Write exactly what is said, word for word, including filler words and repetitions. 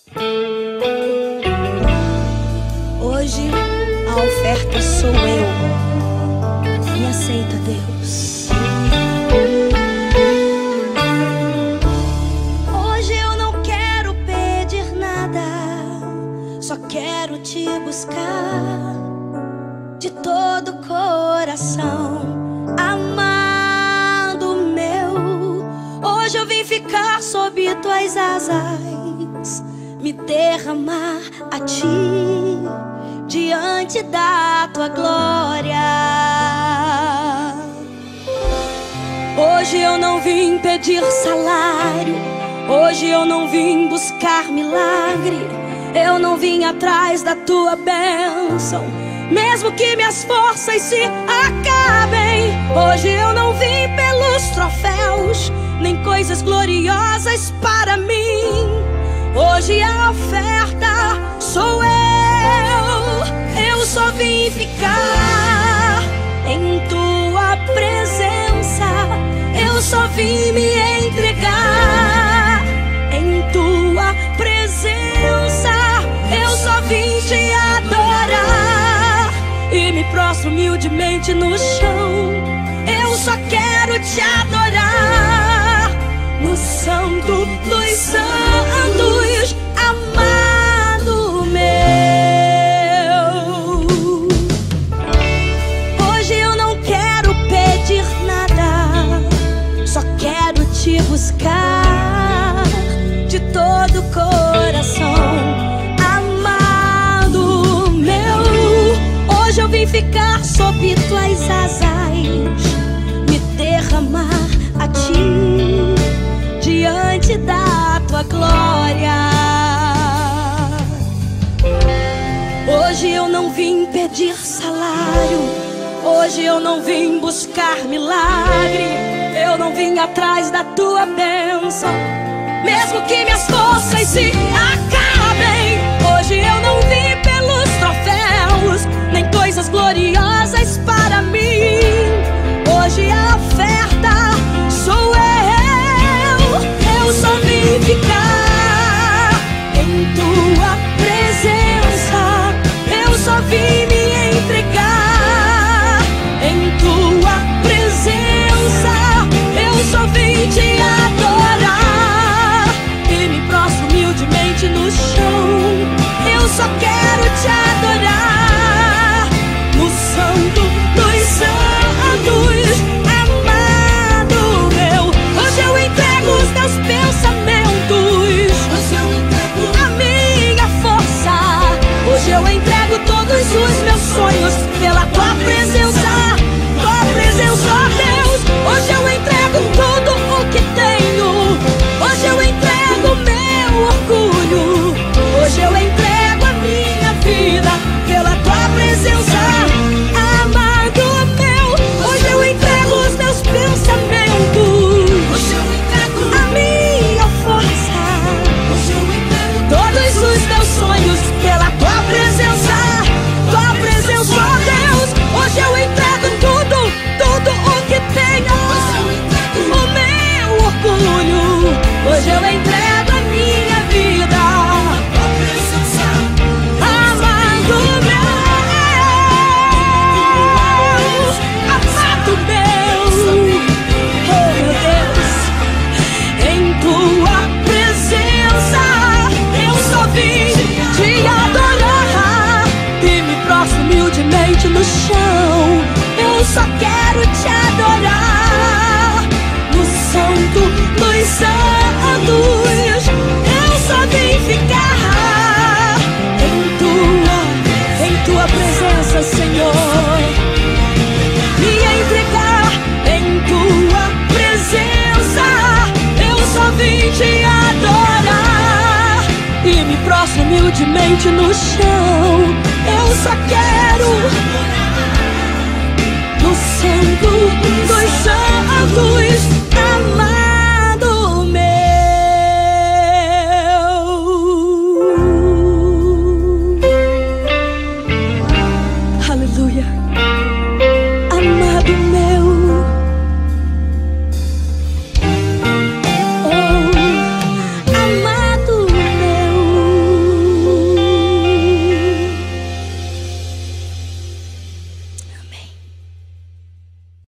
Hoje a oferta sou eu. Me aceita, Deus. Hoje eu não quero pedir nada, só quero te buscar de todo o coração, amado meu. Hoje eu vim ficar sob tuas asas, me derramar a ti diante da tua glória. Hoje eu não vim pedir salário, hoje eu não vim buscar milagre, eu não vim atrás da tua bênção, mesmo que minhas forças se acabem. Hoje eu não vim pelos troféus, nem coisas gloriosas para mim. Hoje a oferta sou eu. Eu só vim ficar em tua presença, eu só vim me entregar em tua presença, eu só vim te adorar e me prostro humildemente no chão. Eu só quero te adorar no santo dos santos, amado meu. Hoje eu não quero pedir nada, só quero te buscar de todo o coração, amado meu. Hoje eu vim ficar sob tuas asas, me derramar a ti diante da tua glória. Hoje eu não vim pedir salário, hoje eu não vim buscar milagre, eu não vim atrás da tua bênção, mesmo que minhas forças se acabem. Hoje eu não vim pelos troféus, nem coisas gloriosas para mim. Hoje a oferta sou eu. Eu só vim ficar em tua presença, eu só vim me entregar em tua presença, eu só vim te adorar e me prostro humildemente no chão. Eu só quero te adorar no santo dos santos, amado meu. Hoje eu entrego os teus pensamentos, hoje eu entrego a minha força, hoje eu entrego todos os meus sonhos pela tua presença, tua presença, ó Deus. Hoje eu entrego tudo o que tenho, hoje eu entrego meu orgulho, hoje eu entrego a minha vida pela tua presença, amado meu. Hoje eu entrego os teus pensamentos, hoje eu entrego a minha força, hoje eu entrego todos os teus sonhos pela tua presença, tua presença, ó Deus. Hoje eu entrego tudo, tudo o que tenho, o meu orgulho, hoje eu entrego a minha vida, tua presença, amado meu, amado meu, oh meu Deus. Em tua presença eu só vim te adorar e me prostro humildemente no chão. Eu só quero te adorar no santo dos santos. Eu só vim ficar em tua, em tua presença, Senhor, me entregar em tua presença. Eu só vim te adorar e me prostro humildemente no chão. Eu só quero no santo dos santos, amar.